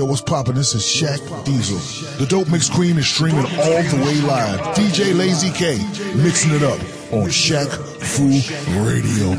Yo, what's poppin'? This is Shaq Diesel. The Dope Mix Queen is streaming all the way live. DJ Lazy K mixing it up on Shaq Fu Radio.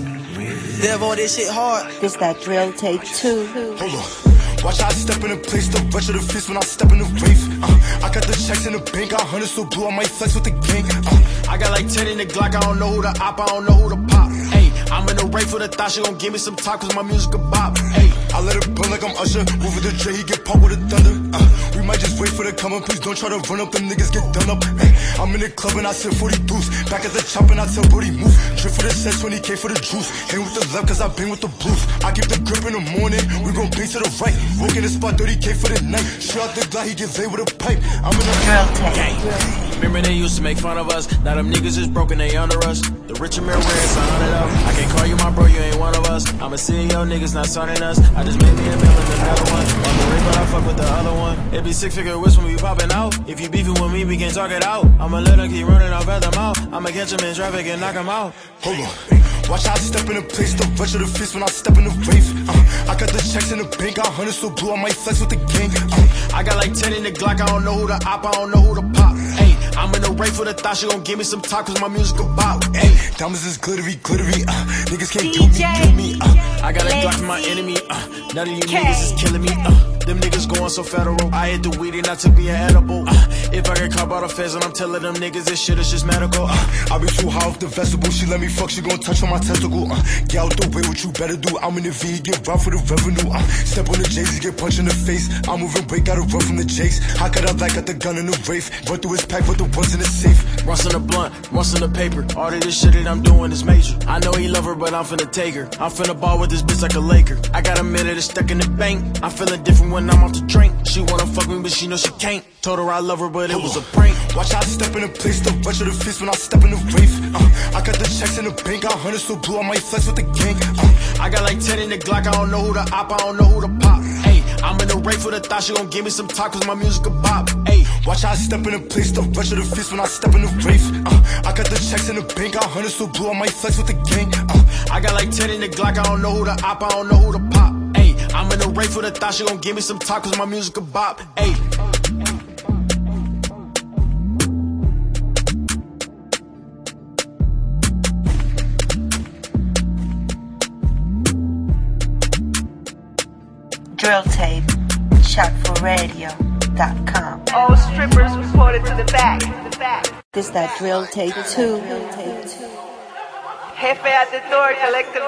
Dev on this shit hard. This that drill tape 2. Hold on. Watch how I step in the place, the rush of the fist when I step in the rave. I got the checks in the bank, got hundreds so blue, I might flex with the gang. I got like 10 in the Glock, I don't know who the op, I don't know who the pop. Hey, I'm in the rave for the thought, she gon' give me some talk, cause my music a bop. Hey, I let it burn like I'm Usher, move with the Dre, he get popped with a thunder. We might just wait for the come up, please don't try to run up, them niggas get done up. Hey, I'm in the club and I sip 40 deuce, back at the chop and I tell Brody move. Trip for the set, 20K for the juice, hang with the left cause I bang with the blues. I keep the grip in the morning, we gon' bang to the right. Walk in the spot, 30K for the night. Shoot out the glide, he get laid with a pipe. I'm in the gang. Remember they used to make fun of us. Now them niggas is broken, they under us. The rich and rare it's 100 up. I can't call you my bro, you ain't one of us. I'm a CEO, niggas not signing us. I just made me a million, another one. On the ring, but I fuck with the other one. It be 6-figure whips when we popping out. If you beefing with me, we can talk it out. I'ma let him keep running, I'll vet them out. I'ma catch him in traffic and knock him out. Hold on. Watch how I step in the place, the rush of the fist when I step in the rave. I got the checks in the bank, got hundreds so blue, I might flex with the gang. I got like 10 in the Glock, I don't know who the op, I don't know who the pop. Hey, I'm in the rave for the thought, she gon' give me some talk, cause my music a bop. Hey, diamonds is glittery, glittery, niggas can't do me. I got a Glock for my enemy, none of you niggas is killing me, them niggas going so federal. I hit the weed and I took me an edible. If I get caught by the feds and I'm telling them niggas this shit is just medical. I be too high off the vegetable, she let me fuck, she gon' touch on my testicle. Get out the way, what you better do. I'm in the V, get robbed for the revenue. Step on the J's, get punched in the face. I'm moving break, gotta run from the Jakes. How could I like got the gun in the Wraith? Run through his pack, put the ones in the safe. Runs in the blunt, runs in the paper. All of this shit that I'm doing is major. I know he love her, but I'm finna take her. I'm finna ball with this bitch like a Laker. I got a minute that's stuck in the bank. I'm feeling different when I'm off the drink. She wanna fuck me, but she know she can't. Told her I love her, but it was a prank. Watch how I step in the place, the rush of the fist when I step in the rave. I got the checks in the bank, got hundreds so blue, I might flex with the gang. I got like 10 in the Glock, I don't know who the op, I don't know who the pop. Hey, I'm in the rave for the thought, she gon' give me some talk, cause my music a bop. Hey, watch how I step in the place, the rush of the fist when I step in the rave. I got the checks in the bank, got hundreds so blue, I might flex with the gang. I got like 10 in the Glock, I don't know who the op, I don't know who the pop. Hey, I'm in the rave for the thought, she gon' give me some talk, cause my music a bop. Hey. Drill tape, ShaqFuRadio.com. All strippers reported to the back. This that drill tape 2. Jefe at the door, collecting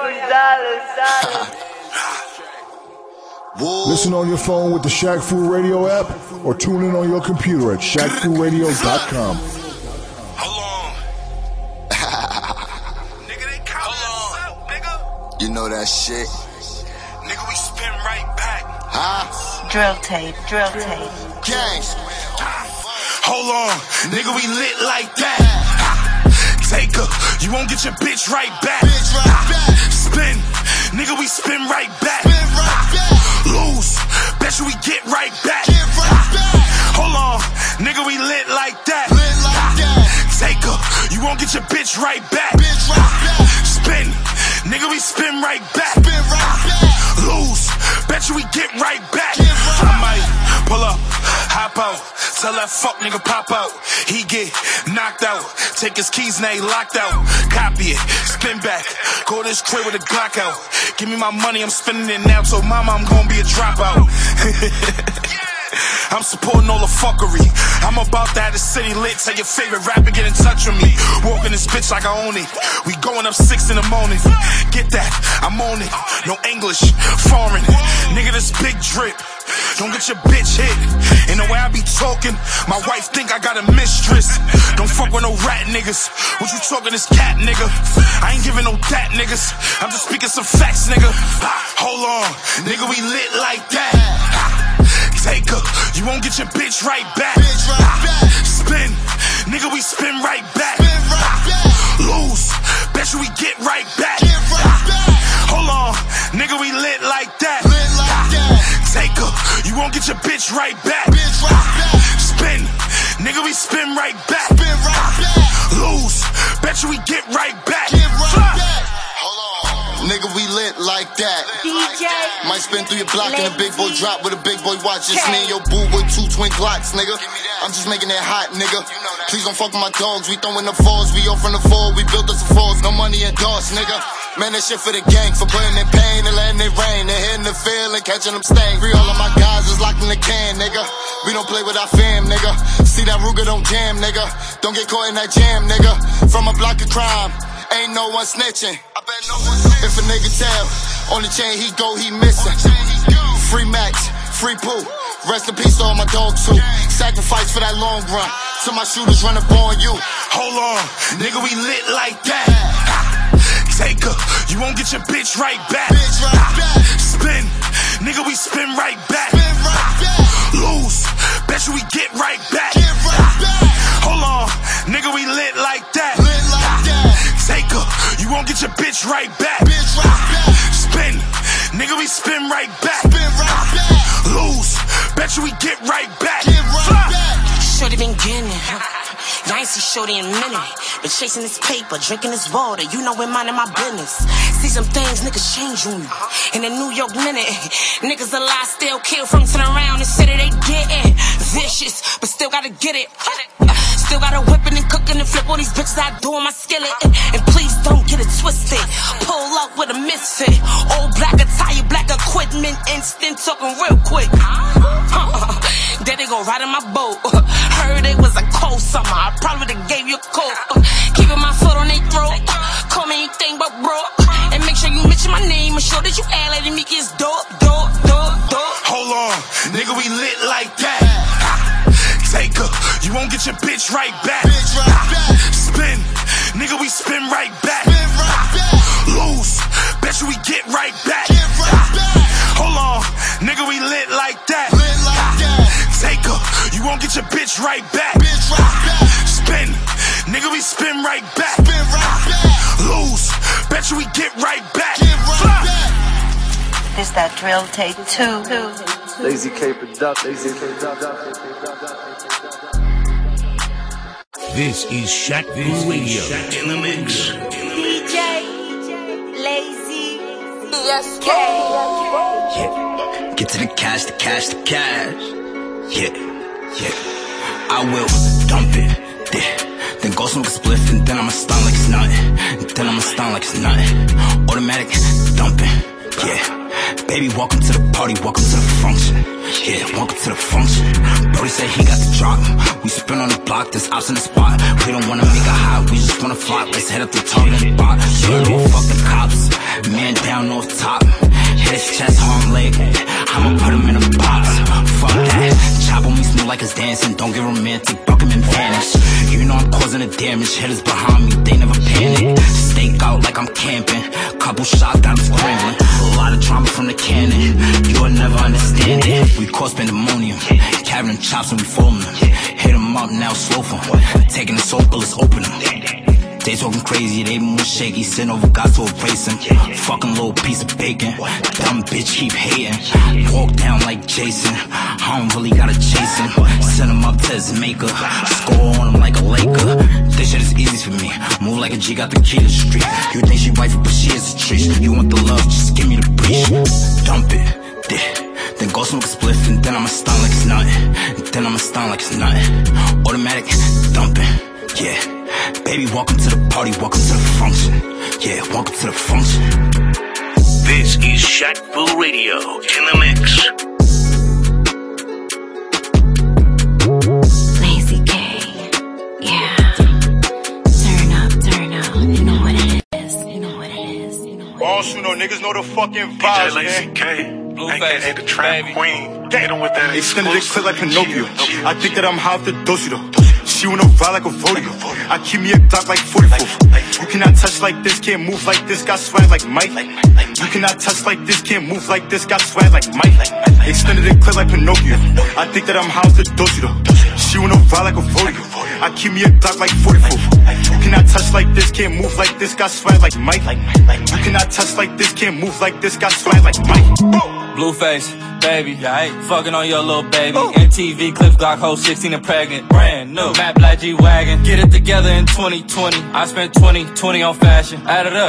$dollars. Listen on your phone with the Shaq Fu Radio app or tune in on your computer at ShaqFuRadio.com. Hold on. Nigga, they counting us out, nigga. You know that shit. Nigga, we spin right back. Huh? Drill tape. Gangs. Hold on. Nigga, we lit like that. Take her. You won't get your bitch right back. Spin. Nigga, we spin right back. Lose. Bet you we get right back. Hold on. Nigga, we lit like that. Take her. You won't get your bitch right back. Spin. Nigga, we spin right back. Lose. Bet you we get right back. I might pull up, hop out, tell that fuck nigga pop out. He get knocked out, take his keys and they locked out. Copy it, spin back, go to this crib with a Glock out. Give me my money, I'm spending it now. So mama, I'm gonna be a dropout. I'm supporting all the fuckery. I'm about to have the city lit. Tell your favorite rapper get in touch with me. Walking this bitch like I own it. We going up 6 in the morning. Get that, I'm on it. No English, foreign. Nigga, this big drip. Don't get your bitch hit. And the way I be talking, my wife think I got a mistress. Don't fuck with no rat niggas. What you talking this cat nigga? I ain't giving no that niggas. I'm just speaking some facts, nigga. Hold on, nigga, we lit like that. Take her, you won't get your bitch right back. Spin, nigga, we spin right back. Lose, bet you we get right back. Hold on, nigga, we lit like that. Take her, you won't get your bitch right back. Spin, nigga, we spin right back. Lose, bet you we get right back. Nigga, we lit like that. DJ Might spin through your block in a big boy drop with a big boy watch. It's me and your boo with 2 twin Glocks, nigga. I'm just making it hot, nigga. Please don't fuck with my dogs. We throwing the fours. We off from the fall. We built us a falls. No money endorsed, nigga. Man, that shit for the gang. For putting in pain and letting it rain. And hitting the field and catching them stains. Free all of my guys is locked in the can, nigga. We don't play with our fam, nigga. See that Ruger don't jam, nigga. Don't get caught in that jam, nigga. From a block of crime, ain't no one snitching. If a nigga tell, on the chain he go, he missing. Free Max, free Pooh. Rest in peace to all my dogs too. Sacrifice for that long run. Till my shooters run up on you. Hold on, nigga, we lit like that. Take her, you won't get your bitch right back. Spin, nigga, we spin right back. Lose, bet you we get right back. Hold on, nigga, we lit like that. Take her, you won't get your bitch right back. Spin, nigga, we spin right back. Lose, bet you we get right back. Shorty been getting it. I ain't see Shorty in a minute. Been chasing this paper, drinking this water. You know we're minding my business. See some things niggas change on you. In the New York minute, niggas alive still kill from turn around and say that they getting vicious, but still gotta get it. Still gotta whipping and cooking and flip all these bitches I do on my skillet. And please don't get it twisted. Pull up with a misfit. All black attire, black equipment, instant talking real quick. Then they go right in my boat. Heard it was a cold summer. I probably would've gave you a coat. Keeping my foot on their throat. Call me anything but broke. And make sure you mention my name and show that you act like me is dope. Hold on, nigga, we lit like that. Take her, you won't get your bitch right back. Spin, nigga, we spin right back. Lose, bet you we get right back. Hold on, nigga, we lit like that. Take her, you won't get your bitch right back. Spin, nigga, we spin right back. Lose, bet you we get right back. This that drill tape 2. Lazy K Production. This is Shaq Fu Radio. In the mix. DJ Lazy K. Yeah. Get to the cash, the cash, the cash. Yeah. I will dump it. Yeah. Then go smoke a spliff and then I'ma stun like it's nothing. Automatic dumping. Yeah. Baby, welcome to the party, welcome to the function. Yeah, welcome to the function. Brody said he got the drop. We spin on the block, there's ops in the spot. We don't wanna make a hot, we just wanna flop. Let's head up the target and bot. Yeah, don't fuck the cops. Man down off top. Hit his chest, arm leg. I'ma put him in a box. Fuck that. Chop on me, smooth like it's dancing. Don't get romantic, buck him and vanish. You know I'm causing the damage. Hitters behind me, they never panic. Stake out like I'm camping. Couple shots, got him scrambling. A lot of trauma from the cannon. You'll never understand it. We cause pandemonium. Carrying chops and we folding them. Hit them up, now slow for them. Taking the soul bullets, open them. They talking crazy, they more shaky. Send over God to erase him. Fucking little piece of bacon. Dumb bitch keep hating. Walk down like Jason. I don't really gotta chase him. Send him up to his maker. Score on him like a Laker. This shit is easy for me. Move like a G, got the key to the street. You think she wifey, but she is a treat. You want the love, just give me the breach. Dump it, yeah. Then go smoke a spliff and then I'ma stun like it's nothing. Automatic dumping, yeah. Baby, welcome to the party, welcome to the function. Yeah, welcome to the function. This is Shaq Fu Radio in the mix. Lazy K, yeah. Turn up. You know what it is. Boss, you know, niggas know the fucking vibes, DJ Lazy man. K. AKA the Trap Queen. Hit him with that Extended it clip like Pinocchio. I think that I'm half the dosido. She wanna ride like a rodeo. I keep me a Glock like 44. You cannot touch like this, can't move like this, got swag like Mike. You cannot touch like this, can't move like this, got swag like Mike. Extended it clip like Pinocchio. I think that I'm half the dosido. She wanna ride like a rodeo. I keep me a Glock like 44. You cannot touch like this, can't move like this, got swag like Mike. You cannot touch like this, can't move like this, got swag like Mike. Blueface, baby. Fucking on your little baby. MTV clips, Glock hoe 16 and pregnant. Brand new. Matt Black G-Wagon. Get it together in 2020. I spent 20 on fashion. Add it up.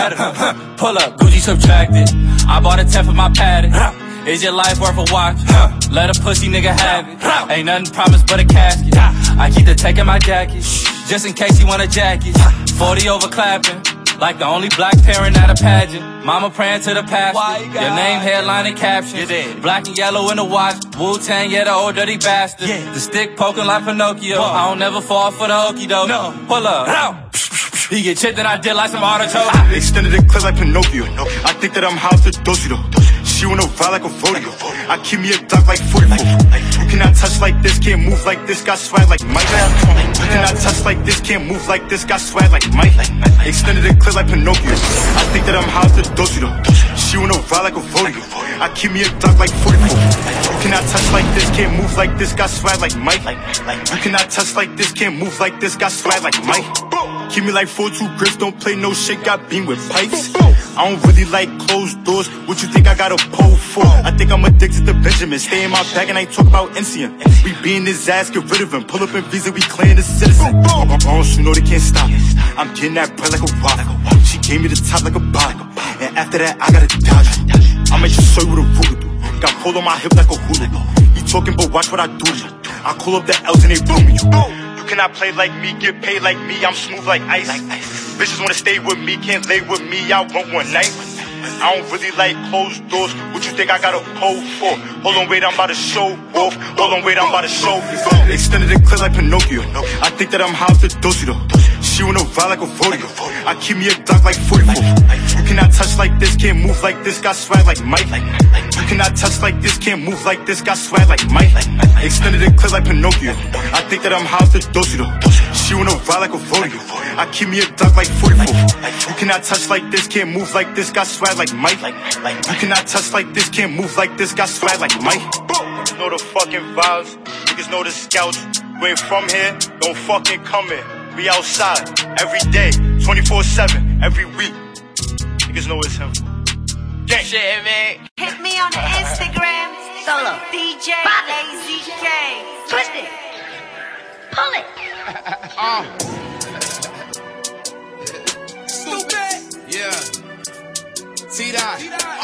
Pull up. Gucci subtracted. I bought a 10 for my padding. Is your life worth a watch? Let a pussy nigga have it. Ain't nothing promised but a casket. I keep the tech in my jacket, just in case you want a jacket. 40 over clapping, like the only black parent at a pageant. Mama praying to the pastor. Your name, headline, and caption. Black and yellow in the watch. Wu-Tang, yeah, the old dirty bastard. The stick poking like Pinocchio. I don't never fall for the okie doke. Pull up. He get chipped and I did like some artichoke. Extended the clip like Pinocchio. I think that I'm house to Dosido. She wanna ride like a rodeo. I keep me a duck like 44. You cannot touch like this, can't move like this, got swag like Mike. You cannot touch like this, can't move like this, got swag like Mike. Extended the clip like Pinocchio. I think that I'm house to Dosido. She wanna ride like a rodeo. I keep me a duck like 44. You cannot touch like this, can't move like this, got swag like Mike. You cannot touch like this, can't move like this, got swag like Mike. Keep me like 4-2 grips, don't play no shit, got beam with pipes. I don't really like closed doors, what you think I got a pole for? I think I'm addicted to Benjamin, stay in my bag and I talk about NCM. We beating his ass, get rid of him, pull up in Visa, we clearing the citizen. You know they can't stop, I'm getting that bread like a rock. She gave me the top like a bottle, and after that I gotta dodge. I might just show you what a ruler do, got pulled on my hip like a hula. He talking but watch what I do to you, I call up the L's and they boom you. Cannot play like me, get paid like me, I'm smooth like ice. Bitches wanna stay with me, can't lay with me, I want one night. I don't really like closed doors, what you think I got a pole for? Hold on, wait, I'm about to show off. Hold on, wait, I'm about to show. Extended the clip like Pinocchio. I think that I'm house to Dosido. She wanna ride like a rodeo. I keep me a duck like 44. You cannot touch like this, can't move like this, got swag like Mike. You cannot touch like this, can't move like this, got swag like Mike. Extended the clip like Pinocchio. I think that I'm house to Dosido. She wanna ride like a rodeo. I keep me a duck like 44. You cannot touch like this, can't move like this, got swag like Mike. You cannot touch like this, can't move like this, got swag like Mike. Niggas know the fucking vibes, niggas know the scouts. We ain't from here, don't fucking come here. We outside, every day, 24/7, every week. Niggas know it's him. Gang. Shit, man. Hit me on the Instagram, solo DJ Lazy K. Twist it. Pull it. Stupid. Yeah. T-Dot.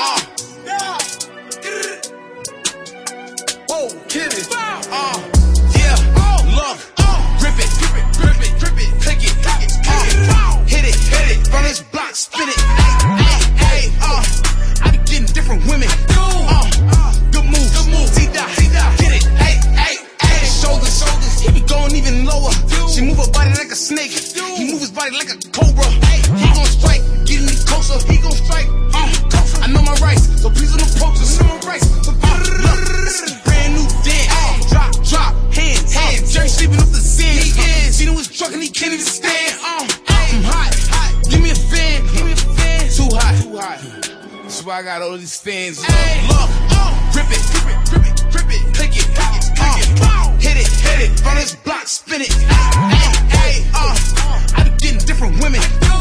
Whoa, kill it. Yeah. Look. Grip it. Click it. Hit it. Run this block, spin it. Hey. I be getting different women. Good move. T-Dot. Get it. Hey. Shoulders. He be going even lower. She move her body like a snake. He move his body like a cobra. He gon' strike. Getting me closer. He gon' strike. I know my rights, so please don't approach us. I know my rights. Look, this is a brand new dance. Drop, hands. Jerry sleeping up the sand. Seen him was truck and he can't even stand. I'm hot. Give me a fan. Too hot. That's why I got all these fans. Look, grip it. Click it. Hit it. Run this block, spin it. Hey. I be getting different women.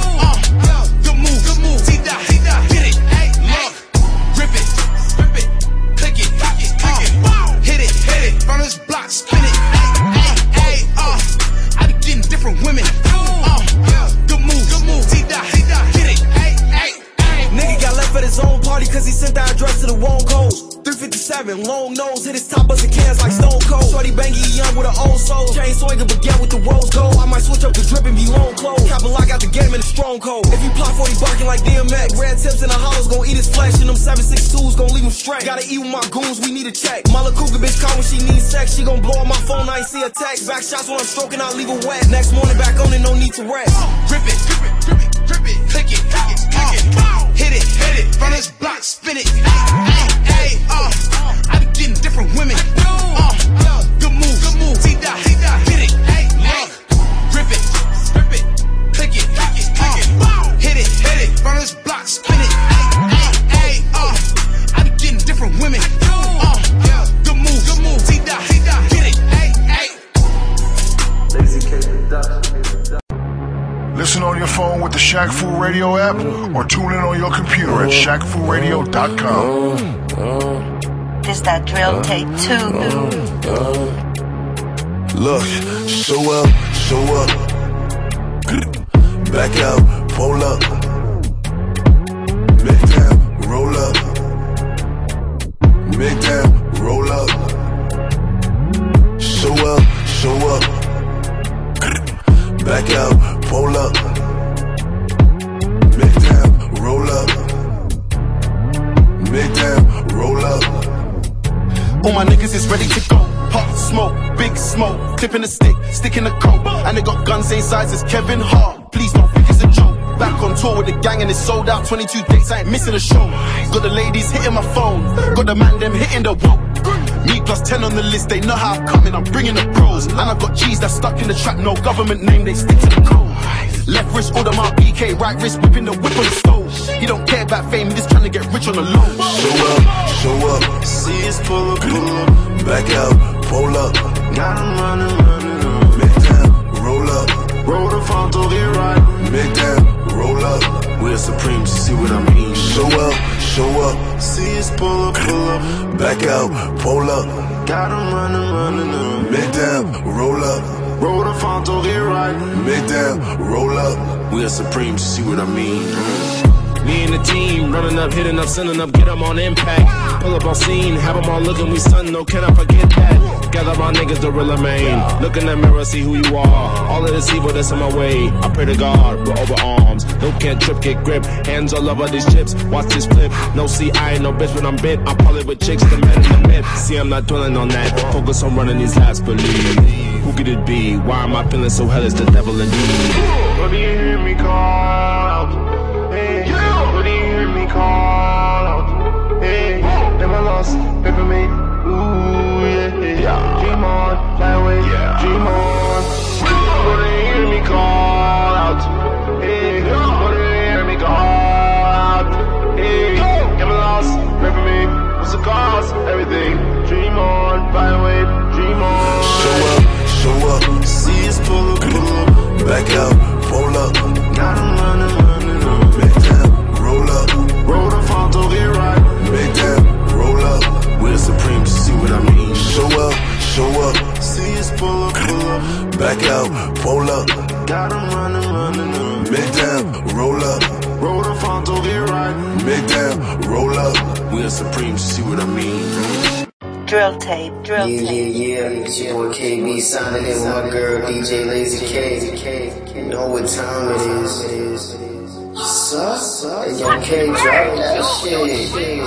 Good move. T-Dot. Get it. Look, grip it. Click it. Hit it. Run this block, spin it. Hey. I be getting different women. Good move. T-Dot. Get it. Nigga got left at his own party cause he sent the address to the wrong code. 357, long nose, hit his top bustin' cans like Stone Cold. Shorty bangy young with an old soul. Chain swinging baguette with the rose gold. I might switch up the drip and be long clothes. Cap a lock out the game in the strong cold. If he plot 40 barking like DMX. Red tips in the hollows gon' eat his flesh. And them 762s gon' leave him straight. Gotta eat with my goons, we need a check. My little cougar bitch call when she needs sex. She gon' blow up my phone, I ain't see a text. Back shots when I'm stroking, I leave her wet. Next morning back on it, no need to rest. Grip it. Click it. Hit it. Run this block, spin it. Hey. I be getting different women. Good move. T-Dot. Get it. Look. Grip it. Click it. Hit it. Run this block, spin it. Hey. I be getting different women. Good move. T-Dot. Get it. Lazy K Production. Listen on your phone with the Shaq Fu Radio app or tune in on your computer at ShaqFuRadio.com. This that drill tape too. Look, show up. Back out, pull up. Make down, roll up. Make down, roll up. Show up. Back out, pull up. Make down, roll up. Make down, roll up. All my niggas is ready to go. Hot smoke, big smoke, clipping a stick in the coat. And they got guns same size as Kevin Hart. Please don't think it's a joke. Back on tour with the gang and it's sold out. 22 dates, I ain't missing a show. Got the ladies hitting my phone, got the man them hitting the wall. Me plus 10 on the list, they know how I'm coming, I'm bringing the pros. And I got G's that's stuck in the trap, no government name, they stick to the code. Left wrist, order my BK, right wrist, whipping the whip on the stove. He don't care about fame, he just trying to get rich on the low. Show up. See us pull up. Back out, pull up. Got him running. Make down, roll up. Roll the front to the right. Make down, roll up. We're supreme, you see what I mean? Show up. See us pull up. Back out, pull up. Got him running. Make down, roll up. Roll the front to the right. Make down, roll up. We're supreme, you see what I mean? Me and the team, running up, hitting up, sending up, get them on impact. Pull up on scene, have them all looking, we stun, no, can I forget that? Gather my niggas, the real main. Look in the mirror, see who you are. All of this evil that's in my way. I pray to God, we're over arms. No can't trip, get grip. Hands all over these chips, watch this flip. No, see, I ain't no bitch when I'm bit. I'm probably with chicks, the man in the mid. See, I'm not dwelling on that. Focus on running these laps, believe. Who could it be? Why am I feeling so hell? It's the devil in me. What do you hear me call out? Hey, what do you hear me call out? Hey, never lost, pay for me. Ooh, yeah. Dream on, fly away, dream on. What do you hear me call out? Hey, what do you hear me call out? Hey, never lost, pay for me. What's the cost? Everything. Dream on, fly away, dream on. Show up. See us pull up. Back out, pull up. Got him running. Make down, roll up. Roll the front to the right. Make down, roll up. We're supreme, you see what I mean? Show up. See us pull up. Back out, pull up. Got him running. Make down, roll up. Roll the front to the right. Make down, roll up. We're supreme, you see what I mean? Drill tape. Yeah. It's your boy KB signing in with my girl DJ Lazy K. You know what time it is. Hey, yo, K, drop that shit.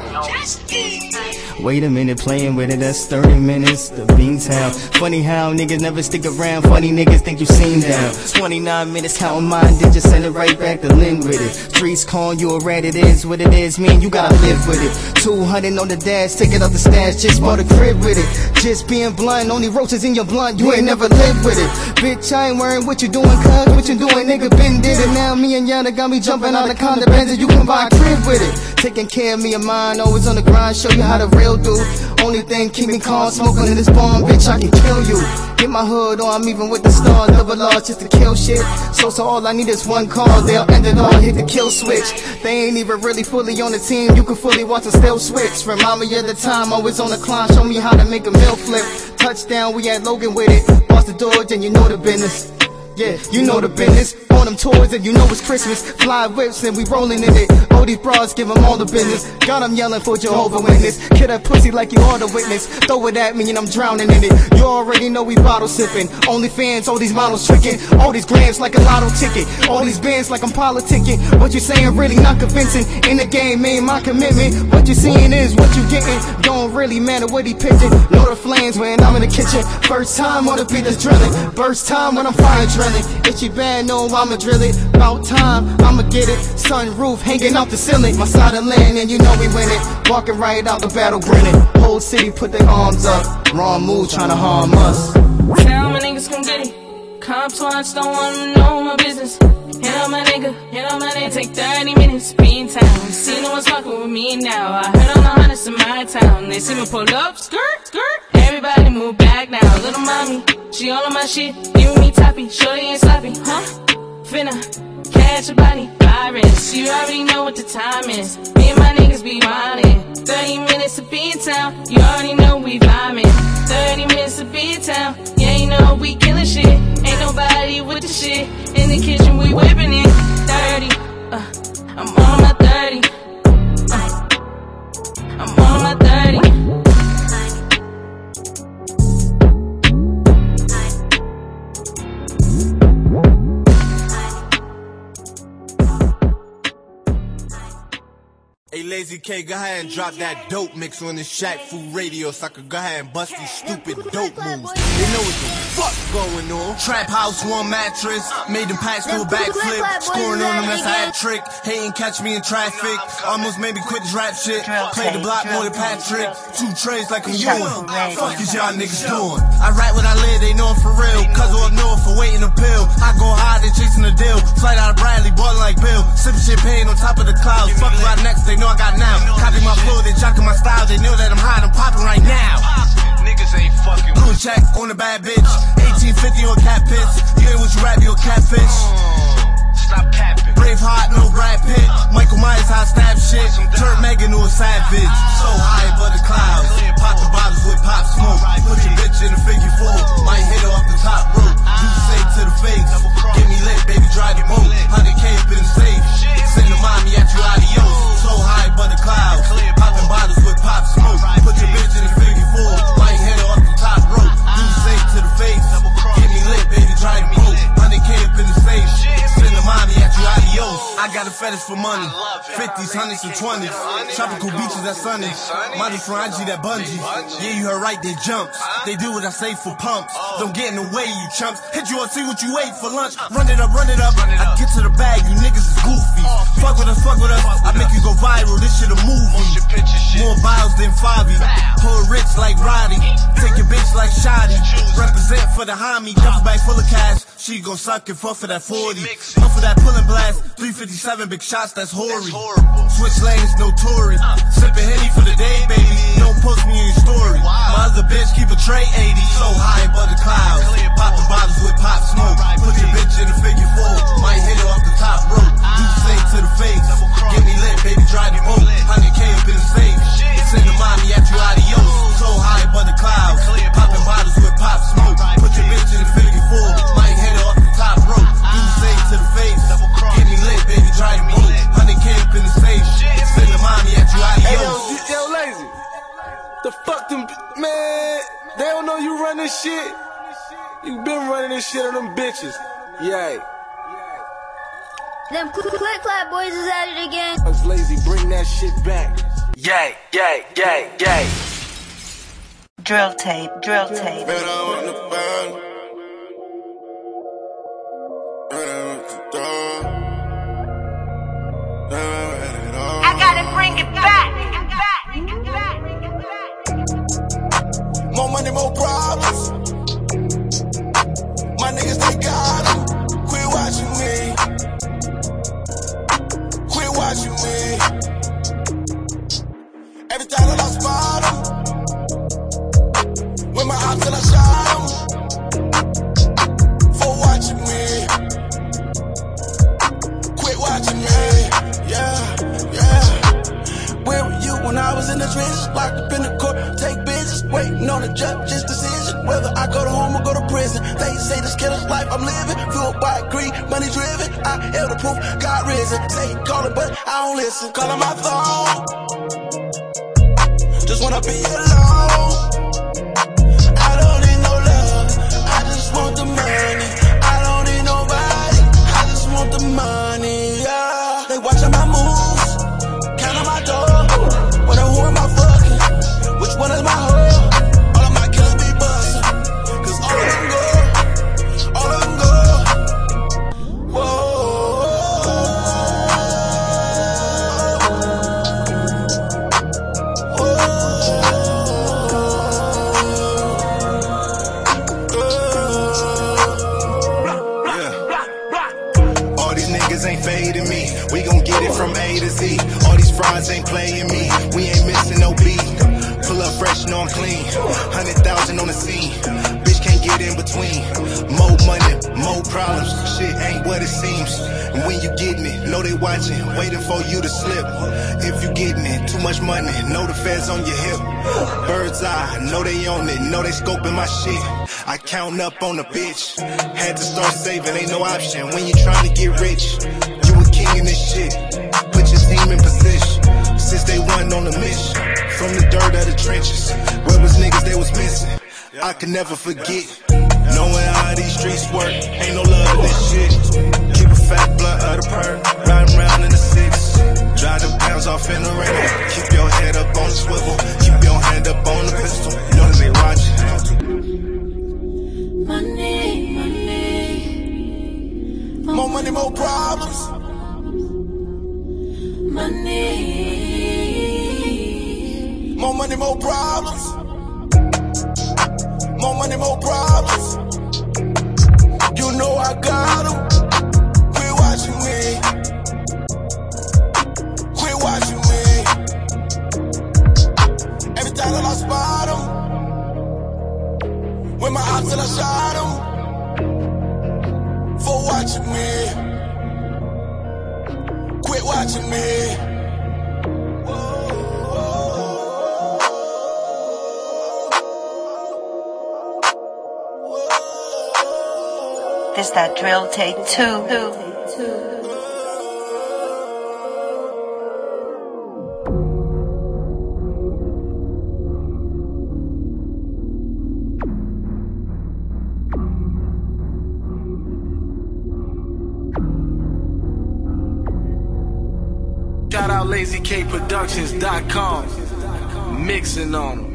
Wait a minute, playing with it, that's 30 minutes, the Beantown. Funny how niggas never stick around, funny niggas think you seen down. 29 minutes, how mine did you send it right back to Lynn with it. Streets calling you a rat, it is what it is, man, you gotta live with it. 200 on the dash, take it up the stash, just bought a crib with it. Just being blunt, only roaches in your blunt, you ain't never lived with it. Bitch, I ain't worrying what you doing, cuz, what you doing, nigga, been did it. Now me and Yana got me jumping out of Conda Benz, you can buy a crib with it. Taking care of me and mine, always on the grind, show you how the real do. Only thing keep me calm, smoking in this bomb, bitch, I can kill you. Get my hood on, I'm even with the stars, double R just to kill shit. So all I need is one call, they'll end it all, hit the kill switch. They ain't even really fully on the team, you can fully watch a still switch. Remind me of the time, always on the climb, show me how to make a mill flip. Touchdown, we at Logan with it, boss the Dodge and you know the business. Yeah, you know the business. On them tours and you know it's Christmas. Fly whips and we rolling in it. All these bras give them all the business. Got them yelling for Jehovah Witness. Kill that pussy like you are the witness. Throw it at me and I'm drowning in it. You already know we bottle sipping. Only fans, all these models tricking. All these grams like a lotto ticket. All these bands like I'm politicking. What you saying really not convincing. In the game, man, my commitment. What you seeing is what you getting. Don't really matter what he pitching. Know the flames when I'm in the kitchen. First time on the beat that's drilling. First time when I'm fire drilling. If you bad, know I'ma drill it. About time, I'ma get it. Sunroof hanging out the ceiling. My side of land and you know we win it. Walking right out the battle grinning. Whole city put their arms up. Wrong move trying to harm us. Tell my niggas come get it. Cops watch, don't wanna know my business. Hit on my nigga, take 30 minutes, be in town. See no one's fucking with me now. I heard on the hundreds in my town. They see me pull up, skirt. Everybody move back now. Little mommy, she all on my shit. You and me toppy, shorty ain't sloppy, huh? Finna catch a body, virus. You already know what the time is. Me and my niggas be wildin'. 30 minutes. minutes to be in town. You already know we vibing. 30 minutes to be in town. Yeah, you know we killing shit. Ain't nobody with the shit. In the kitchen we whipping it. 30. I'm on my 30. I'm on my 30. Hey, Lazy K, go ahead and drop that dope mix on this Shaq Fu radio so I can go ahead and bust these stupid dope moves. They know what the fuck going on. Trap house, one mattress, made them packs do a backflip, scoring on them, that's a hat trick. Hating catch me in traffic, almost made me quit this rap shit. Played the block more than Patrick, 2 trays like I'm Ewan. Fuck is y'all niggas doing? I rap what I live, they know I'm for real. Cuz up north for waiting a pill. I go hard, they chasing the deal. Flight out of Bradley, ballin' like Bill. Sippin' champagne on top of the clouds. Fuck about next, they know I got now. Copy my flow, they jockin' my style. They know that I'm hot, I'm poppin' right now. Niggas ain't fucking with. Blue check on a bad bitch. 1850 on cat pits. You ain't what you rap, you a catfish. Stop capping. Braveheart, no Brad Pitt. Michael Myers, how I stab shit. Turn Megan to a savage. So high above the clouds. Pop the bottles with pop smoke. Put your bitch in a figure 4. Might hit her off the top rope. You say to the face. Get me lit, baby, drive the boat. 100K up in the safe. Send the mommy at you, adios. So high above the clouds. Popping bottles with pop smoke. Put your bitch in a figure 4. Might hit her off the top rope. You say to the face. Get me lit, baby, drive the boat. 100K up in the safe. Send the mommy at you, adios. I got a fetish for money. 50s, 100s, and 20s. Tropical beaches at sunny. Money from IG that bungee. Yeah, you heard right, they jumps. They do what I say for pumps. Don't get in the way, you chumps. Hit you up, see what you ate for lunch. Run it up, run it up. I get to the bag, you niggas is goofy. Fuck with us, fuck with us. I make you go viral, this shit a movie. More biles than Favi. Pull rich like Roddy. Take your bitch like Shoddy. Represent for the homie. Duffel bag full of cash. She gon' suck and fuck for that 40. Fuck for that pullin' blast. 357 big shots, that's hoary. Switch lanes, no Tory. Sippin' Henny for the day, baby. Don't post me in your story. My other bitch keep a tray 80. So high above the clouds. Poppin' bottles with pop smoke. Put your bitch in a figure 4. Might hit her off the top rope. You say to the face. Get me lit, baby, drive the boat. 100K up in the safe. Send the mommy at you, adios. So high above the clouds. Poppin' bottles with pop smoke. Put your bitch in a figure 4. Might hit her off the top rope. You say to the face. Get me lit, baby, drive the boat. 100K up in the safe. Send the mommy at you, adios. Hey, yo, Lazy. The fuck them, man. They don't know you run this shit. You been running this shit on them bitches. Yay. Them quick clap boys is at it again. Us Lazy, bring that shit back. Yay, yay, yay, yay. Drill tape, drill tape. I gotta bring it back. More money, more problems. My niggas, they got them. Quit watching me. Quit watching me. Every time that I spot them. With my ops till I shot them. For watching me. Quit watching me. Yeah, yeah. Where were you when I was in the trenches? Locked up in the court, take business. Waiting on the judge's decision. Whether I go to home or go to prison. They say this killer's life I'm living. Fueled by greed, money driven. I held the proof, God risen. Say calling, but I don't listen. Calling my phone. Just wanna be alone. I don't need no love. I just want the money. I don't need nobody. I just want the money. Yeah. They watching my moves. Counting my dough. Wonder who am I fucking? Which one is my hoe? All of my killers be bustin'. Cause all of them go. All of them go. Whoa. All these niggas ain't fading me. We gon' get it from A to Z. All these frauds ain't playing me. We ain't missing no beat. Pull up fresh, know I'm clean. 100,000 on the scene. Bitch can't get in between. More money, more more problems. Shit ain't what it seems. And when you getting it, know they watching, waiting for you to slip. If you getting it, too much money, know the feds on your hip. Bird's eye, know they on it, know they scoping my shit. I counting up on the bitch. Had to start saving, ain't no option when you trying to get rich. You a king in this shit. Put your team in position. Since they wasn't on the mission. From the dirt of the trenches. Where was niggas they was missing? I can never forget. Knowing how these streets work. Ain't no love in this shit. Keep a fat blunt of the perk. Riding around in the six. Drive them pounds off in the rain. Keep your head up on the swivel. Keep your hand up on the pistol. Know that they watching. Money, money. More money, more problems. Money. More money, more problems. More money, more problems. You know I got them. Quit watching me. Quit watching me. Every time that I spot them. When my ops till I shot them. For watching me. Quit watching me. This that drill take two. Shout out LazyKProductions.com. Mixing on them.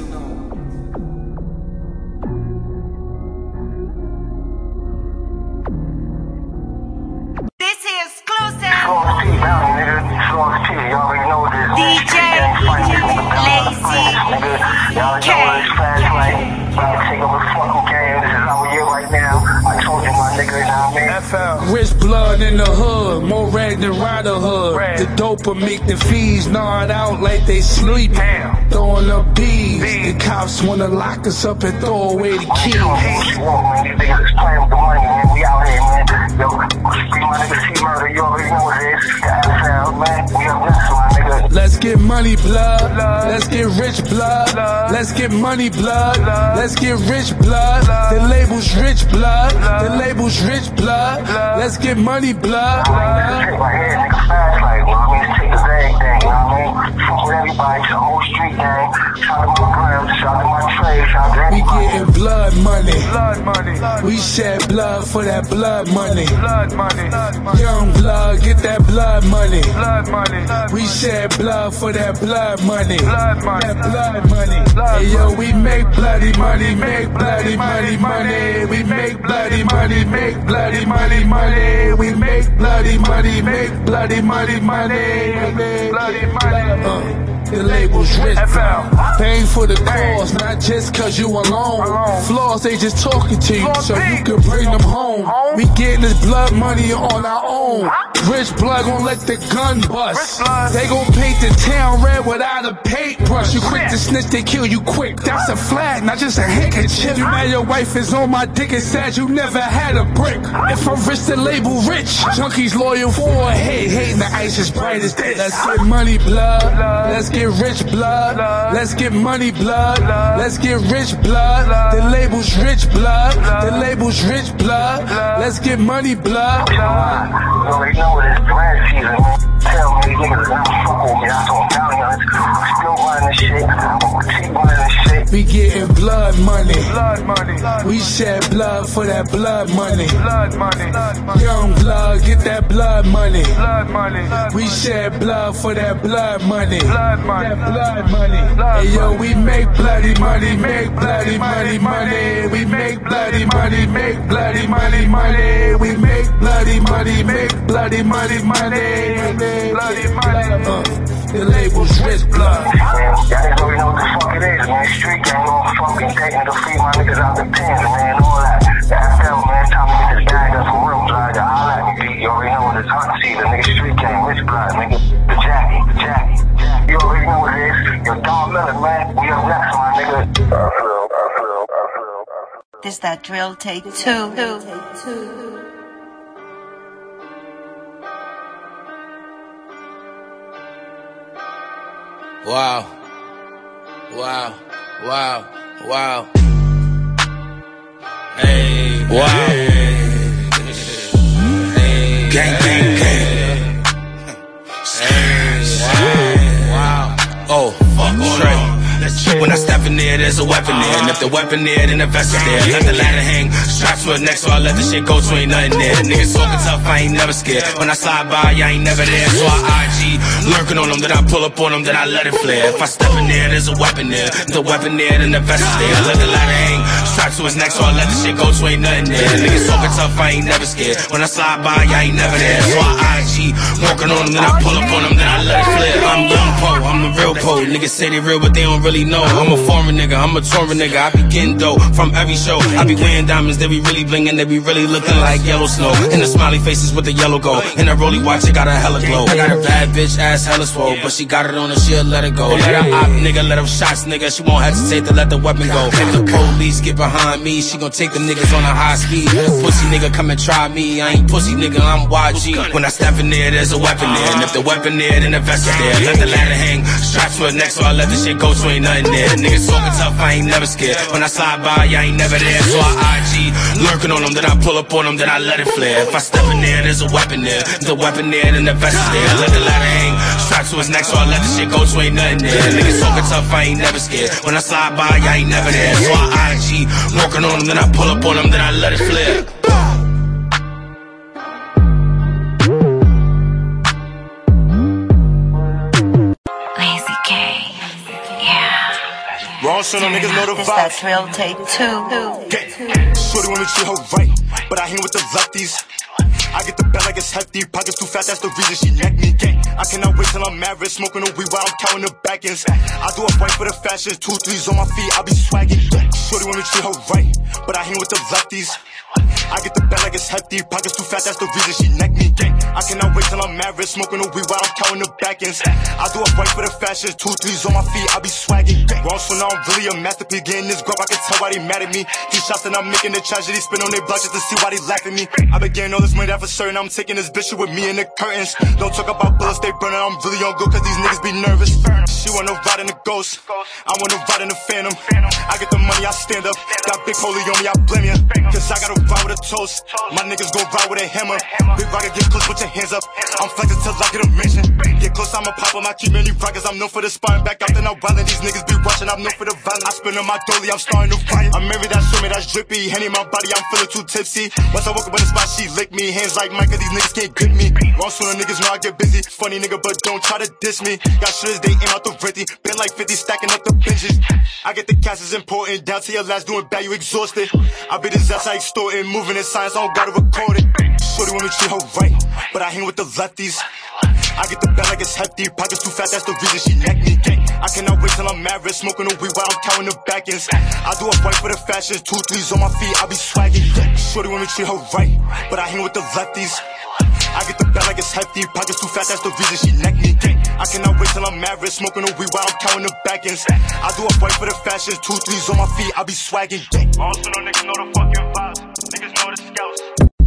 DJ Lazy K. Rich blood in the hood, more red than Rider Hood. The dope make the fees gnawed out like they sleep. Throwing up bees, the cops wanna lock us up and throw away the keys. Let's get money, blood. Let's get rich, blood. Let's get money, blood. Let's get rich, blood. The label's rich, blood. The label's rich, blood. Let's get money, blood. We getting blood money. We shed blood for that blood money. Young blood, get that blood money. We shed blood for that blood money. That blood money. Hey yo, we make bloody money, make bloody money, money. We make bloody money, make bloody money, money. We make bloody money, make bloody money, money. Bloody money. The label's rich. Paying for the cause, not just cause you alone. Flaws, they just talking to you so you can bring them home. We getting this blood money on our own. Rich blood gon' let the gun bust. They gon' paint the town red without a paintbrush. You quick to snitch, they kill you quick. That's a flag, not just a handkerchief. You mad your wife is on my dick and said you never had a brick. If I'm rich, the label rich. Junkies loyal for a hit, hating the ice as bright as this. Let's get money, blood. Let's get rich, blood. Let's get money, blood. Let's get rich, blood. The label's rich, blood. The label's rich, blood. Let's get money, blood. You already know it's grad season. Tell me these niggas not fuck with me. I told them down here. I'm still running this shit. I'm gonna keep running this shit. We getting blood money. We shed blood for that blood money. Young blood, get that blood money. We shed blood for that blood money. That blood money. Hey yo, we make bloody money, make bloody money, money. We make bloody money, make bloody money, money. We make bloody money, make bloody money, money. Bloody money. The label's rich blood. Y'all niggas already know what the fuck it is, man. Street gang on fucking dating to free my niggas out the pens, man. All that. That FM, man. Time to get this bag up for real, blood. Holla at me, B. You already know what it's hot season, nigga. Street gang, rich blood, nigga. The Jackie. You already know what it is. Yo, Don Miller, man. We up next, my nigga. This that drill take two. Wow. Wow. Wow. Wow. Hey. Wow. Hey. Gang, gang, gang. Hey. Wow. Oh, fuck Trey. When I step in there, there's a weapon there. And if the weapon there, then the vest is there. Let the ladder hang, strapped to it next, so I let the shit go, so ain't nothing there. Niggas talking tough, I ain't never scared. When I slide by, I ain't never there. So I IG, lurking on them, then I pull up on them, then I let it flare. If I step in there, there's a weapon there. The weapon there, then the vest is there. Let the ladder hang, strapped to his neck, so I let the shit go, so ain't nothing there. Niggas talking tough, I ain't never scared. When I slide by, I ain't never there. So I IG, working on them, then I pull up on them, then I let it flare. I'm Young Poe, I'm the real Poe. Niggas say they real, but they don't really know. I'm a foreign nigga, I'm a touring nigga. I be getting dough from every show. I be wearing diamonds, they be really blingin', they be really looking like yellow snow. And the smiley faces with the yellow gold. And the rolly watch, it got a hella glow. I got a bad bitch, ass hella swole, but she got it on her, she'll let it go. Let her op, nigga, let her shots, nigga. She won't hesitate to let the weapon go. If the police get behind me, she gon' take them niggas on a high speed. Pussy nigga, come and try me. I ain't pussy nigga, I'm YG. When I step in there, there's a weapon there. And if the weapon there, then the vest is there. Let the ladder hang, strapped to her neck, so I let the shit go, so ain't nothing there. Niggas talking tough, I ain't never scared. When I slide by, I ain't never there. So I IG, lurking on them, then I pull up on them, then I let it flare. If I step in there, there's a weapon there. The weapon there, then the vest is there. Let the ladder hang, strapped to his neck, so I let the shit go, so ain't nothing there. Niggas talking tough, I ain't never scared. When I slide by, I ain't never there. So I IG, working on them, then I pull up on them, then I let it flare. Wrong son, them niggas know the vibe. This that drill take two. Shorty want me to treat her right, but I hang with the lefties. I get the belt like it's hefty, pockets too fat, that's the reason she neck me. I cannot wait till I'm married, smoking the weed while I'm counting the back ends. I do a fight for the fashion, 2 3s on my feet, I be swagging. Shorty want me to treat her right, but I hang with the lefties. I get the belt like it's hefty, pockets too fat, that's the reason she neck me. I cannot wait till I'm married, smoking the weed while I'm counting the back ends. I do a fight for the fashion, 2 3s on my feet, I be swagging. Wrong, so now I'm really a masterpiece, getting this grub, I can tell why they mad at me. These shots that I'm making, the tragedy spin on their blood just to see why they laugh at me. I been getting all this money, that for certain, I'm taking this bitch with me in the curtains. Don't talk about bullets, they burning, I'm really on go cause these niggas be nervous. She wanna ride in the ghost, I wanna ride in the phantom. I get the money, I stand up, got big holy on me, I blame ya. Cause I gotta ride with a toast, my niggas gon' ride with a hammer. Big rocket, get close, put your hands up, I'm flexing till I get a mention. Get close, I'ma pop on my keep many rockets, I'm known for the spine. Back out, then I'm wildin', these niggas be watching, I'm known for the violence. I spin on my dolly, I'm starting to fight. I'm married, that's swimming, that's drippy. Henny my body, I'm feeling too tipsy. Once I woke up in the spot, she licked me. Hands like Micah, these niggas can't grip me. Wrong sooner, niggas know I get busy. Funny nigga, but don't try to diss me. Got shooters, they aim out the 50. Been like 50, stacking up the binges. I get the cash is important, down to your last doing bad, you exhausted. I be disaster, I extorting, moving in science, I don't gotta record it. Shorty want me to treat her right, but I hang with the lefties. I get the belt like it's hefty, pockets too fat, that's the reason she neck me. I cannot wait till I'm married, smoking the weed while I'm counting the back ends. I do a fight for the fashion, 2 3s on my feet, I be swagging. Shorty want me to treat her right, but I hang with the lefties. I get the belt like it's hefty, pockets too fat, that's the reason she neck me. I cannot wait till I'm married, smoking the weed while I'm counting the back ends. I do a fight for the fashion, 2 3s on my feet, I be swagging. Also no niggas know the fucking vibes, niggas know the scouts.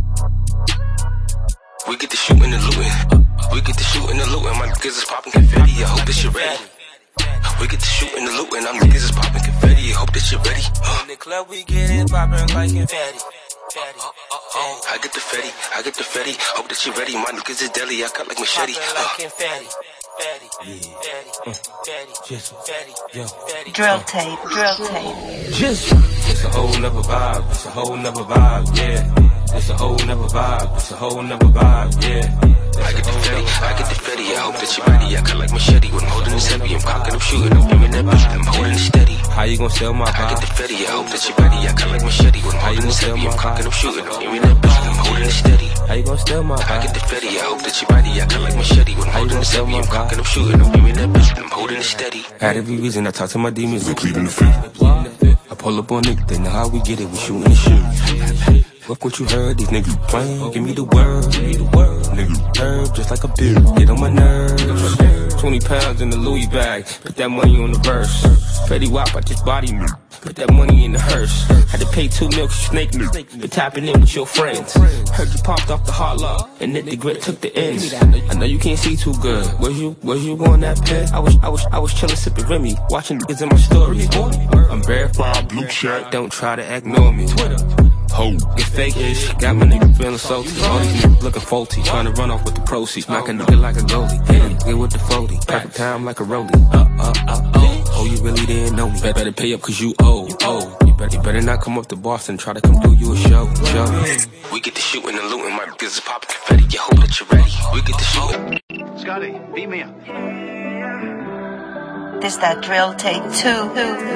We get the shooting and looting. We get the shooting and looting. My niggas is popping confetti. I hope that shit ready. We get the shooting and looting. Our niggas is popping confetti. I hope that shit ready. In the club we get it popping like confetti. I get the fetty. I get the fetty. Hope that you ready. My niggas is deli. I cut like machete. Drill tape. It's a whole nother vibe. It's a whole nother vibe. Yeah. It's a whole nother vibe. It's a whole nother vibe. Yeah. I get the fetty. I get the fetty. I hope that you ready. I cut like machete. When I'm holding this heavy, I'm cocking, I'm shooting, I'm aiming that bitch. I'm holding it steady. How you gon' sell my vibe? I get the fetty. I hope that you ready. I cut like machete. When I'm holding this heavy, I'm cocking, I'm shooting, I'm aiming that bitch. I'm holding it steady. How you gon' steal my vibe? I get the fetty. I hope that you ready. I cut like machete. When I'm holding this heavy, I'm cocking, I'm shooting, I'm aiming that bitch. I'm holding it steady. Had every reason I talk to my demons. We're cleaving the fit. I pull up on niggas, they know how we get it. We shooting the shit. Fuck what you heard, these niggas playing. Give me the word, nigga. Herb just like a bill, get on my nerves. 20 pounds in the Louis bag, put that money on the verse. Fetty Wap, I just body me. put that money in the hearse. Had to pay $2 million, snake me, to tapping in with your friends. Heard you popped off the hot lock, and then the grit took the ends. I know you can't see too good. Was you on that pit? I was chillin' sipping Remy, watching niggas in my stories. I'm verified, blue check, don't try to ignore me. Twitter. Ho, get fake-ish, got my nigga feeling salty. All these niggas looking faulty, trying to run off with the proceeds. Smack a nigga like a goalie, hit him good with the 40. Perfect time like a rollie. Oh, you really didn't know me. Better pay up cause you owe. You better not come up to Boston, try to come do you a show. We get the shooting and looting, my niggas is popping confetti. You hope that you're ready. We get the shooting. Scotty, beat me up. This that drill take 2.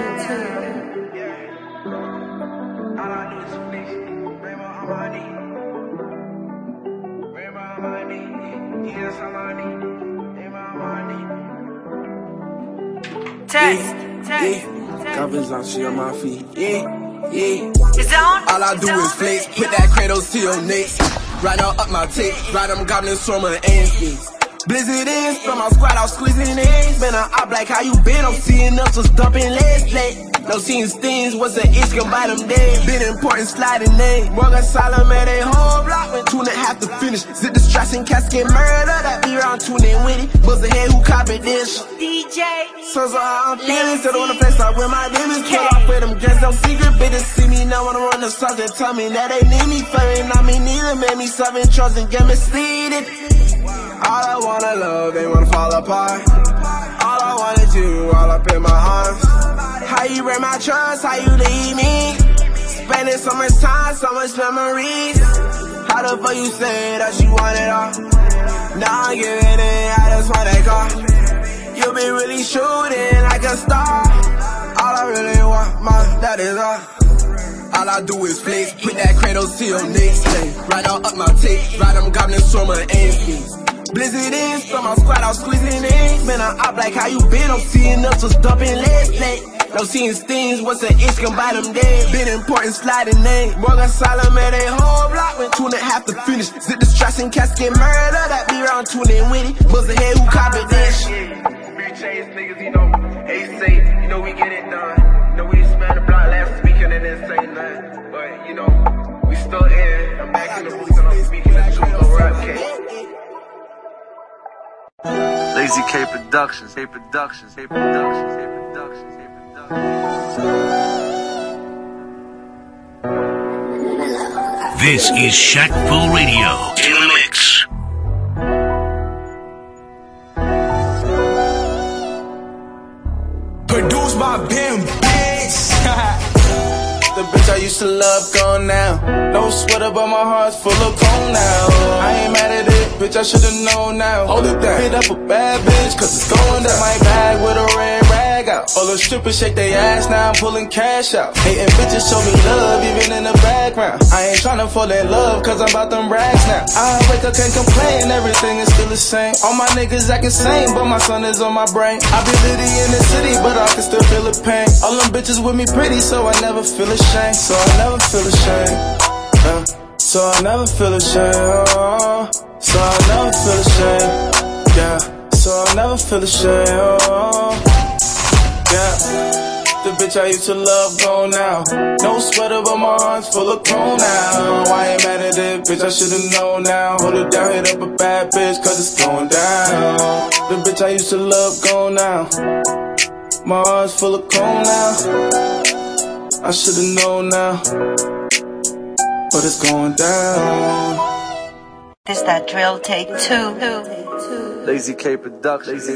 Test. Confidence on she on my feet. Yeah. It's on. All I do is flex, put that Kratos to your necks. Right now up my tape, right them goblins from my ass. Blizzard is from my squad, I was squeezing eggs. Man, I'm like, how you been? I'm seeing us was dumping legs late. No seeing stings, what's the itch, can buy them dead. Been important sliding name. Morgan Solomon, they whole block went 2.5 to finish. Zip the straps and casket murder, that be around tuning with it. Buzz the head who copied this. DJ. So I'm feeling, sit on the face, I wear my demons. Pull off with them guns, no secret bitches see me now when I run the subject. Tell me that they need me, failing on me neither. Made me serving trust and get misleaded. All I wanna love, they wanna fall apart. All I wanna do, all up in my arms. How you break my trust, how you leave me? Spending so much time, so much memories. How the fuck you say that you want it all? Now I'm giving in, I just want that car. You be really shooting like a star. All I really want, that is all. All I do is flex, put that Kratos to your next thing. Right on up my tape, right them goblins from my ass. Blizzard is from my squad, I was squeezing eggs. Man, I'm like, how you been? I'm seeing us was dumping legs late. No seeing stings, what's the itch, can buy them dead. Been important sliding name. Morgan Solomon, they whole block went 2.5 to finish. Zip the straps and casket murder, that be around tuning with it. Buzz the head who copied this. We chase niggas, you know, AC, you know we get it done. You know we spanned the block last weekend and didn't say nothing. But, you know, we still in. I'm back in the booth and I'm speaking the truth, no rap case. Lazy K Productions. This is Shaq Fu Radio in the mix. Produced by Ben Bitch. The bitch I used to love gone now. No sweater, but my heart's full of cold now. I ain't mad at it, bitch, I should've known now. Hold it down. Hit up a bad bitch, cause it's going down. My bag with a red rag out. All the strippers shake their ass, now I'm pulling cash out. Hating bitches show me love, even in the background. I ain't tryna fall in love, cause I'm about them rags now. I wake up, can't complain, everything is still the same. All my niggas acting same, but my son is on my brain. I be litty in the city, but I can still feel the pain. All them bitches with me pretty, so I never feel ashamed. So I never feel ashamed. So I never feel ashamed. So I never feel ashamed. Yeah. So I never feel ashamed. Yeah. The bitch I used to love gone now. No sweater, but my heart's full of chrome now. I ain't mad at it, bitch, I should've known now. Hold it down, hit up a bad bitch, cause it's going down. The bitch I used to love gone now. My heart's full of chrome now. I should've known now, but it's going down. This that drill take 2. Lazy K Productions.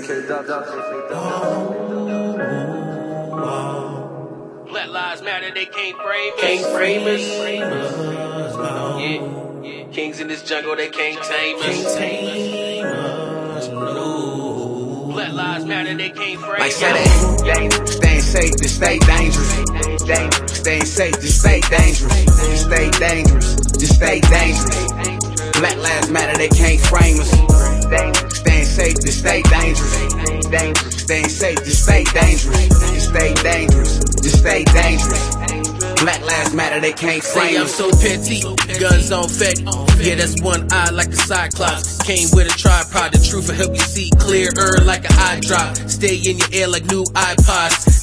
Black lives matter, they can't frame us. Yeah. Kings in this jungle, they can't tame us. Black lives matter, they can't frame us. Like say that, staying safe, just stay dangerous. Staying safe, just stay dangerous. Just stay dangerous, just stay dangerous. Black lives matter, they can't frame us. Staying safe, just stay dangerous. Staying safe, just stay dangerous. Just stay dangerous, just stay dangerous. Black lives matter, they can't frame I'm us. so petty, guns on Fetty. Yeah, that's one eye like the Cyclops. Came with a tripod, the truth will help you see clearer like an eye drop. Stay in your ear like new iPods.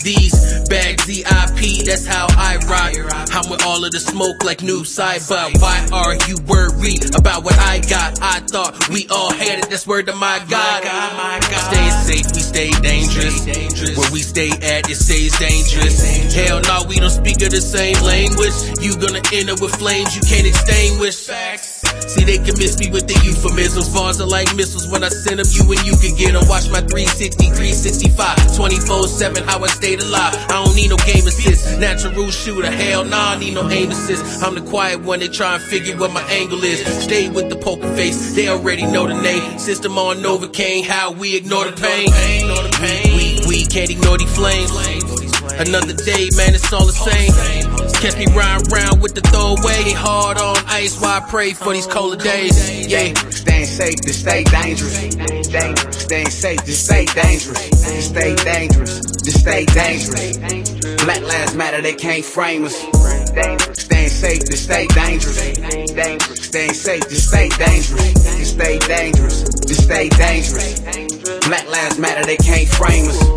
These bags ZIP, that's how I rock. I'm with all of the smoke like new side, but why are you worried about what I got? I thought we all had it, that's word to my God. Stay safe, we stay dangerous. Where we stay at, it stays dangerous. Hell no, we don't speak of the same language. You gonna end up with flames you can't extinguish. See, they can miss me with the euphemisms. Bars are like missiles when I send them, you and you can get them. Watch my 360, 365, 24/7, how I stayed alive. I don't need no game assist. Natural shooter, hell nah, I need no aim assist. I'm the quiet one, they try and figure what my angle is. Stay with the poker face, they already know the name. System on Novocaine, how we ignore the pain. We can't ignore the flames. Another day, man, it's all the same. Catch me riding around with the throwaway. Hard on ice while I pray for these colder days. Yeah. Staying safe to stay dangerous. Staying safe to stay dangerous. To stay dangerous. To stay dangerous. Black Lives Matter, they can't frame us. Staying safe to stay dangerous. Staying safe to stay dangerous. To stay dangerous. To stay dangerous. Black Lives Matter, they can't frame us.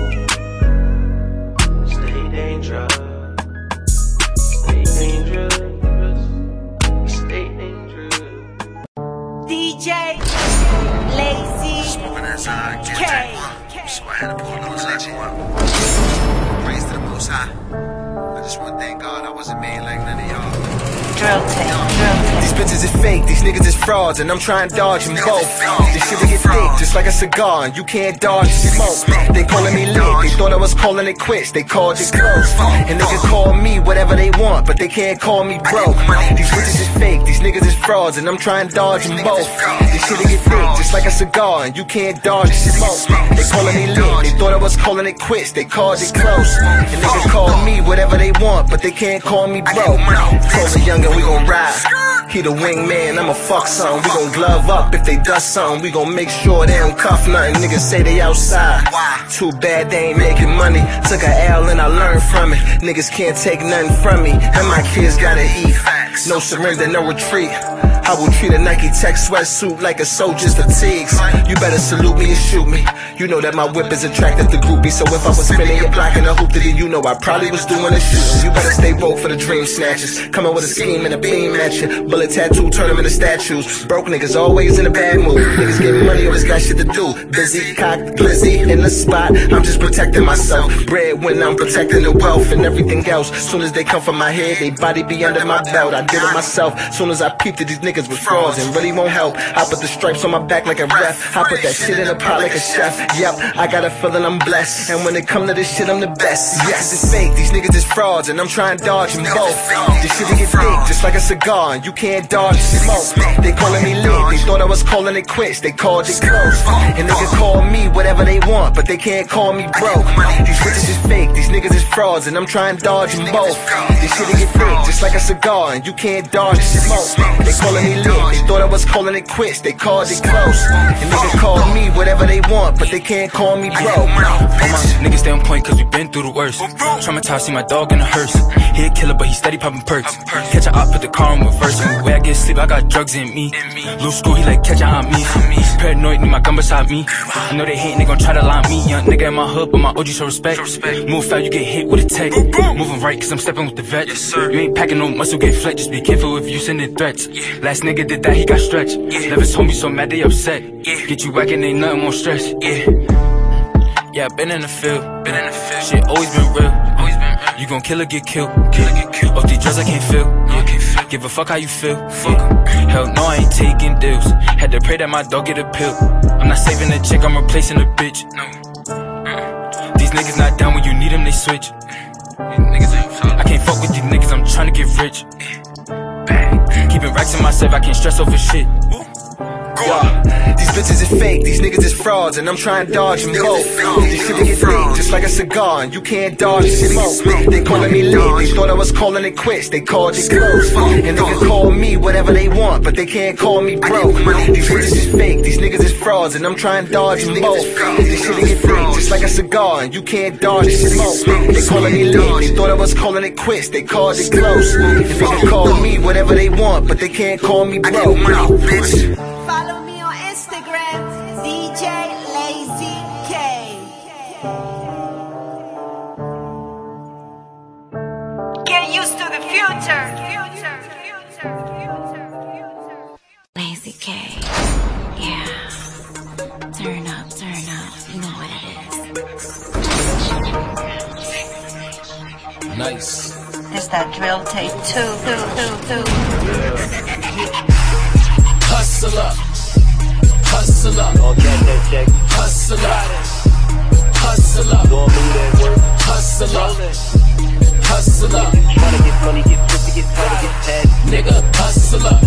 Stay dangerous. Stay dangerous. Stay dangerous. DJ Lazy K. So I had to pull those out you. Praise to the Most High. I just want to thank God I wasn't made like none of y'all. These bitches is fake, these niggas is frauds, and I'm trying to dodge them both. This shit get thick, just like a cigar, and you can't dodge the smoke. They calling me lit, they thought I was calling it quits, they called it close. And niggas call me whatever they want, but they can't call me broke. These bitches is fake, these niggas is frauds, and I'm trying to dodge them both. This shit get thick, just like a cigar, and you can't dodge the smoke. They calling me lit, they thought I was calling it quits, they called it close. And niggas call me whatever they want, but they can't call me broke. Told the youngin' we gon' ride. He the wingman, I'ma fuck something. We gon' glove up if they dust something. We gon' make sure they don't cuff nothing. Niggas say they outside. Too bad they ain't making money. Took a L and I learned from it. Niggas can't take nothing from me, and my kids gotta eat. No surrender, no retreat. I will treat a Nike Tech sweatsuit like a soldier's fatigues. You better salute me and shoot me. You know that my whip is attractive to groupies. So if I was spinning your block in a hoop, then you know I probably was doing a shoot. You better stay woke for the dream snatchers. Coming with a scheme and a beam at you. Bullet tattoo, turn them into statues. Broke niggas always in a bad mood. Niggas getting money, always got shit to do. Busy, cocked, glizzy, in the spot. I'm just protecting myself. Bread when I'm protecting the wealth and everything else. Soon as they come from my head, they body be under my belt. I did it myself. Soon as I peeped at these niggas with frauds and really won't help. I put the stripes on my back like a ref. I put that shit in a pot like a chef. Yep, I got a feeling I'm blessed. And when it come to this shit, I'm the best. Yes, it's fake. These niggas is frauds, and I'm trying to dodge them both. This shit get thick, just like a cigar, and you can't dodge the smoke. They calling me lit, they thought I was calling it quits. They called it close. And niggas call me whatever they want, but they can't call me broke. These bitches is fake, these niggas is frauds, and I'm trying to dodge them both. This shit get thick, just like a cigar, and you can't dodge the smoke. They calling me lit, they thought I was calling it quits. They called it close. And niggas call me whatever they want, but they can't call me broke. Niggas stay on point cause we been through the worst. Traumatized, see my dog in a hearse. He a killer but he steady popping perks. Catch a op, put the car in reverse. Where I get sleep, I got drugs in me. Loose screw, he like catch a on me. Paranoid, need my gun beside me. I know they hate, they gon' try to line me. Young nigga in my hood, but my OG show respect. Move foul, you get hit with a tech. Moving right cause I'm stepping with the vet. You ain't packing no muscle, get flat. Just be careful if you sending threats. Last nigga did that, he got stretched. Never told me so mad they upset. Get you whacking, ain't nothing more stress. Yeah, I been in the field. Shit always been real. You gon' kill or get killed. Off these drugs I can't feel. Give a fuck how you feel. Hell no, I ain't taking deals. Had to pray that my dog get a pill. I'm not saving the chick, I'm replacing the bitch. These niggas not down when you need them, they switch. I can't fuck with these niggas, I'm tryna get rich. Keeping racks in myself, I can't stress over shit. These bitches is fake, these niggas is frauds, and I'm trying to dodge them both. This shit get thick, just like a cigar, and you can't dodge the smoke. They calling me lit, they thought I was calling it quits. They called it close. And niggas call me whatever they want, but they can't call me broke. These bitches is fake, these niggas is frauds, and I'm trying to dodge them both. This shit get thick, just like a cigar, and you can't dodge the smoke. They calling me lit, they thought I was calling it quits. They called it close. And niggas call me whatever they want, but they can't call me broke. Follow me on Instagram, DJ Lazy K. Lazy K. Yeah. Turn up. You know what it is. Nice. It's that drill tape too. Hustle up. Gon' get that check. Hustle up. Gon' move that work. Hustle up. Tryna get money, get pussy, get tight, get paid. Nigga, hustle up.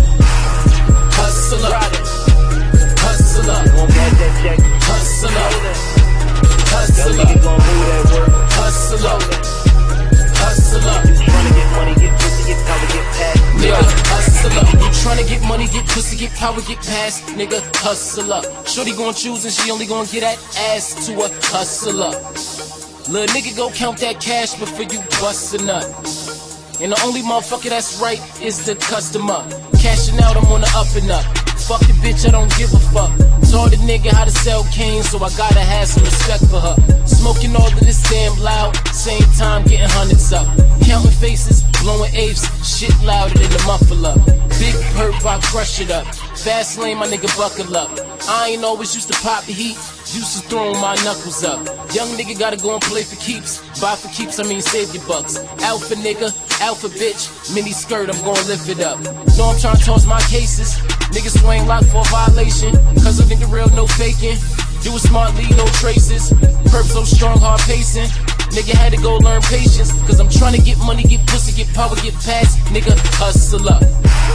Gon' get that check. Hustle up. Nigga gon' move that work. Hustle up. Tryna get money, get pussy, get power, get paid. Nigga, hustle up. You tryna get money, get pussy, get power, get past. Nigga, hustle up. Shorty gon' choose and she only gon' get that ass to a hustle up. Lil' nigga go count that cash before you bust a nut. And the only motherfucker that's right is the customer. Cashing out, I'm on the up and up. Fuck the bitch, I don't give a fuck. Taught the nigga how to sell cane, so I gotta have some respect for her. Smoking all of this damn loud, same time getting hundreds up. Counting faces, blowing apes, shit louder than the muffler. Big perp, I crush it up. Fast lane, my nigga buckle up. I ain't always used to pop the heat, used to throwing my knuckles up. Young nigga gotta go and play for keeps. Buy for keeps, I mean save your bucks. Alpha nigga, alpha bitch, mini skirt, I'm gonna lift it up. Know I'm trying to toss my cases. Niggas swing locked for a violation, cause a nigga real, no faking. Do it smartly, no traces. Perp so strong, hard pacing. Nigga had to go learn patience, cause I'm trying to get money, get pussy, get power, get past. Nigga, hustle up.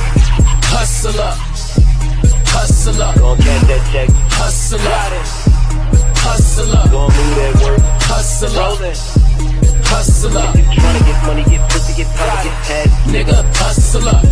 Gon' get that check. Hustle up. Gon' move that work. Hustle up. You tryna get money, get pussy, get power, get paid. Nigga, hustle up.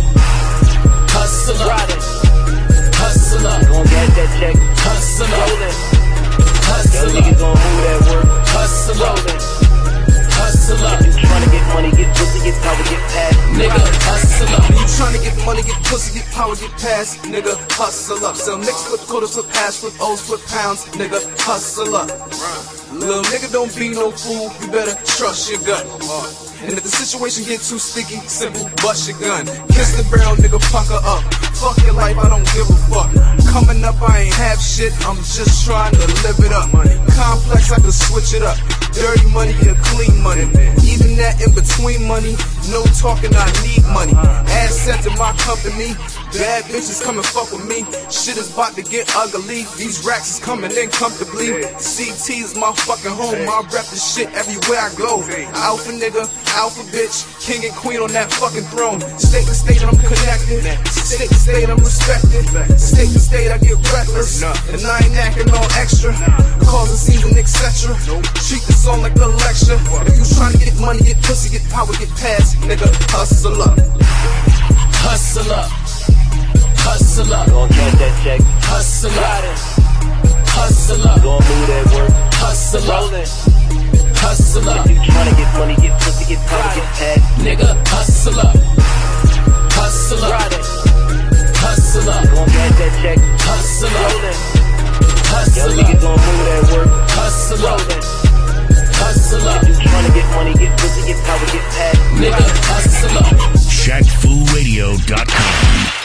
Gon' get that check. Hustle up. Yo, niggas gon' move that work. Hustle up. You tryna get money, get pussy, get power, get paid. Nigga, hustle up. You tryna get money, get pussy, get power, get past. Nigga, hustle up. Sell nicks, flip quarters, flip hash, flip O's, flip pounds. Nigga, hustle up. Little nigga, don't be no fool. You better trust your gut. And if the situation get too sticky, simple, bust your gun. Kiss the barrel, nigga, pucker up. Fuck your life, I don't give a fuck. Coming up, I ain't have shit, I'm just trying to live it up. Complex, I can switch it up. Dirty money or clean money. Even that in between money, no talking, I need money. Asset to my company, bad bitches come and fuck with me. Shit is about to get ugly, these racks is coming in comfortably. CT is my fucking home, I rep this shit everywhere I go. Alpha nigga, alpha bitch, king and queen on that fucking throne. State to state, I'm connected. State to state, I'm respected. State to state, I get reckless. And I ain't acting all extra. Cause a season, etc. Treat the song like a lecture. If you tryna get money, get pussy, get power, get past, nigga, hustle up. Gon' get that check. Hustle up. Gon' move that work. Hustle up. If you tryna get money, get pussy, get power, get paid. Nigga, hustle up. Gon' get that check. Hustle up. Yo, niggas gon' move that work. Hustle up. If you tryna get money, get pussy, get power, get paid. Nigga, hustle up. ShackFooRadio.com